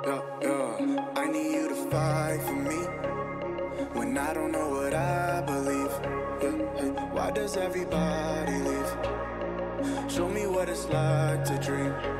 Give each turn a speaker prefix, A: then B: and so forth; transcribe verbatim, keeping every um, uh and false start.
A: yeah, yeah. I need you to fight for me when I don't know what I believe. Yeah, hey. Why does everybody leave? Show me what it's like to dream.